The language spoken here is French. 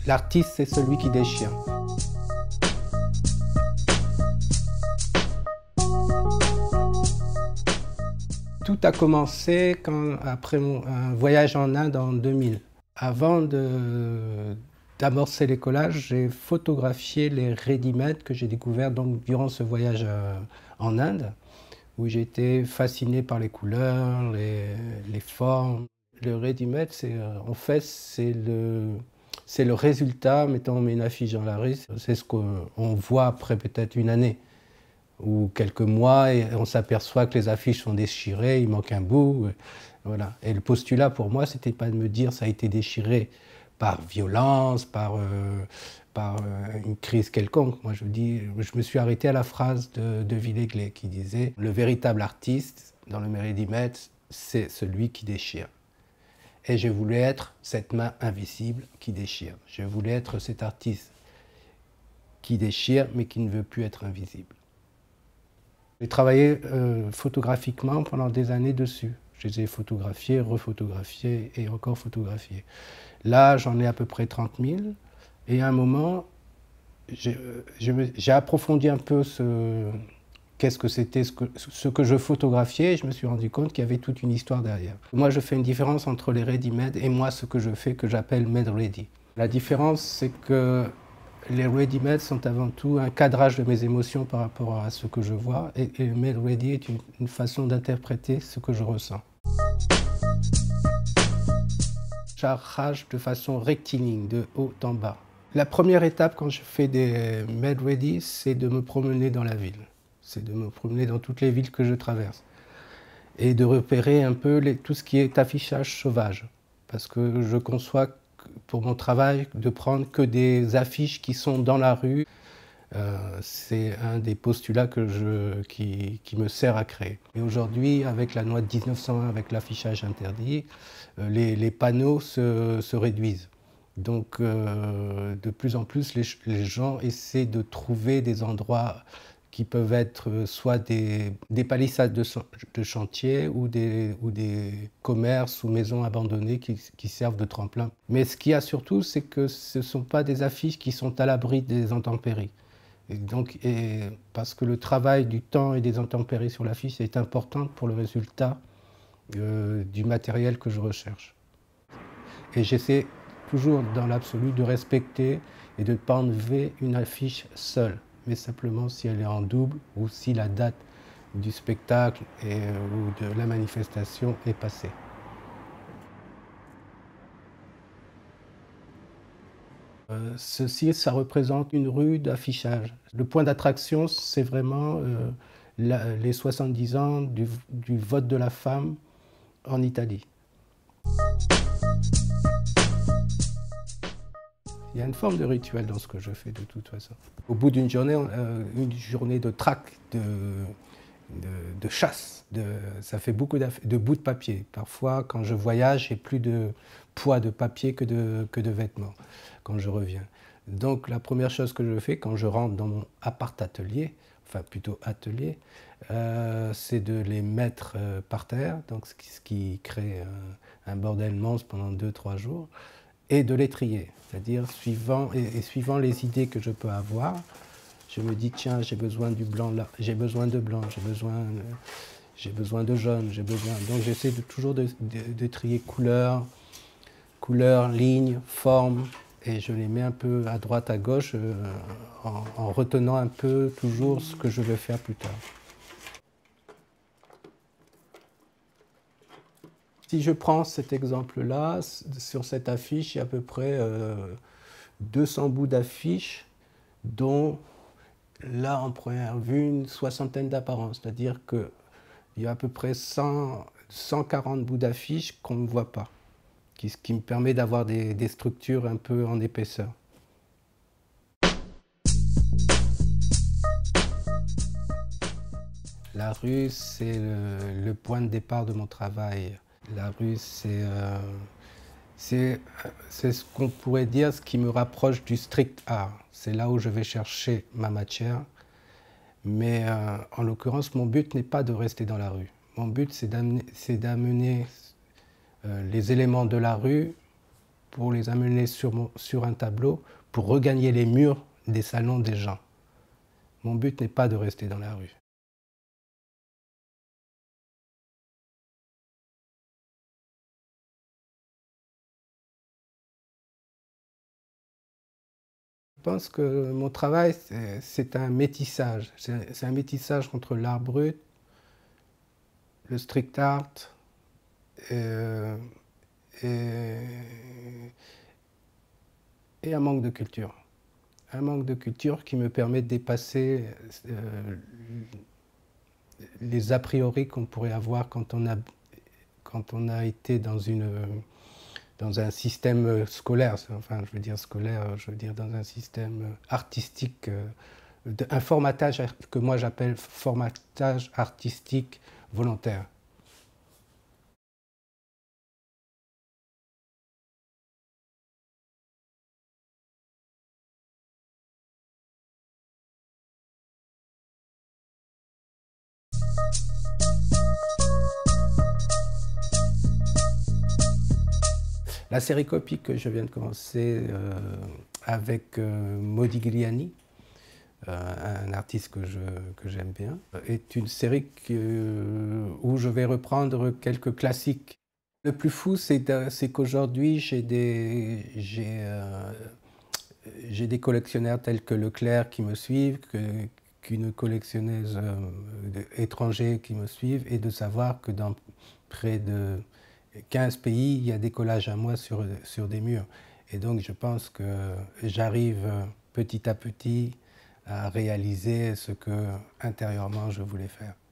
L'artiste, c'est celui qui déchire. Tout a commencé après un voyage en Inde en 2000. Avant d'amorcer les collages, j'ai photographié les ready-made que j'ai découverts durant ce voyage en Inde, où j'ai été fasciné par les couleurs, les formes. Le ready-made, en fait, c'est le résultat. Mettons, on met une affiche dans la rue, c'est ce qu'on voit après peut-être une année ou quelques mois, et on s'aperçoit que les affiches sont déchirées, il manque un bout. Voilà. Et le postulat pour moi, c'était pas de me dire ça a été déchiré par violence, par une crise quelconque. Moi, je me suis arrêté à la phrase de Villéglet qui disait « Le véritable artiste, dans le ready-made, c'est celui qui déchire ». Et je voulais être cette main invisible qui déchire. Je voulais être cet artiste qui déchire, mais qui ne veut plus être invisible. J'ai travaillé photographiquement pendant des années dessus. Je les ai photographiés, refotographiés et encore photographiés. Là, j'en ai à peu près 30 000. Et à un moment, j'ai approfondi un peu qu'est-ce que c'était, ce que je photographiais, et je me suis rendu compte qu'il y avait toute une histoire derrière. Moi, je fais une différence entre les ready-made et moi, ce que je fais, que j'appelle made ready. La différence, c'est que les ready-made sont avant tout un cadrage de mes émotions par rapport à ce que je vois, et le made ready est une façon d'interpréter ce que je ressens. J'arrache de façon rectiligne, de haut en bas. La première étape quand je fais des made ready, c'est de me promener dans la ville. C'est de me promener dans toutes les villes que je traverse. Et de repérer un peu tout ce qui est affichage sauvage. Parce que je conçois pour mon travail de prendre que des affiches qui sont dans la rue. C'est un des postulats qui me sert à créer. Et aujourd'hui, avec la loi de 1901, avec l'affichage interdit, les panneaux se réduisent. Donc, de plus en plus, les gens essaient de trouver des endroits qui peuvent être soit des palissades de chantier ou des commerces ou maisons abandonnées qui servent de tremplin. Mais ce qu'il y a surtout, c'est que ce ne sont pas des affiches qui sont à l'abri des intempéries. Parce que le travail du temps et des intempéries sur l'affiche est important pour le résultat du matériel que je recherche. Et j'essaie toujours dans l'absolu de respecter et de ne pas enlever une affiche seule, mais simplement si elle est en double ou si la date du spectacle ou de la manifestation est passée. Ceci, ça représente une rue d'affichage. Le point d'attraction, c'est vraiment les 70 ans du vote de la femme en Italie. Il y a une forme de rituel dans ce que je fais de toute façon. Au bout d'une journée de traque, de chasse, ça fait beaucoup de bouts de papier. Parfois, quand je voyage, j'ai plus de poids de papier que de vêtements quand je reviens. Donc la première chose que je fais quand je rentre dans mon appart-atelier, enfin plutôt atelier, c'est de les mettre par terre, donc ce qui crée un bordel monstre pendant 2-3 jours, et de les trier, c'est-à-dire suivant les idées que je peux avoir. Je me dis, tiens, j'ai besoin du blanc là, j'ai besoin de blanc, j'ai besoin de jaune, donc j'essaie toujours de trier couleurs, lignes, formes, et je les mets un peu à droite, à gauche, en retenant un peu toujours ce que je vais faire plus tard. Si je prends cet exemple-là, sur cette affiche, il y a à peu près 200 bouts d'affiches, dont là, en première vue, une soixantaine d'apparences. C'est-à-dire qu'il y a à peu près 140 bouts d'affiches qu'on ne voit pas, ce qui me permet d'avoir des structures un peu en épaisseur. La rue, c'est le point de départ de mon travail. La rue, c'est ce qu'on pourrait dire, ce qui me rapproche du street art. C'est là où je vais chercher ma matière. Mais en l'occurrence, mon but n'est pas de rester dans la rue. Mon but, c'est d'amener les éléments de la rue pour les amener sur un tableau, pour regagner les murs des salons des gens. Mon but n'est pas de rester dans la rue. Je pense que mon travail, c'est un métissage. C'est un métissage entre l'art brut, le street art euh, et, et un manque de culture. Un manque de culture qui me permet de dépasser les a priori qu'on pourrait avoir quand on a été dans un système scolaire, enfin je veux dire scolaire, je veux dire dans un système artistique, un formatage que moi j'appelle formatage artistique volontaire. La séricopie que je viens de commencer avec Modigliani, un artiste que j'aime bien, est une série où je vais reprendre quelques classiques. Le plus fou, c'est qu'aujourd'hui, j'ai des collectionneurs tels que Leclerc qui me suivent, qu'une collectionneuse étrangère qui me suivent, et de savoir que dans près de 15 pays, il y a des collages à moi sur des murs. Et donc je pense que j'arrive petit à petit à réaliser ce que intérieurement je voulais faire.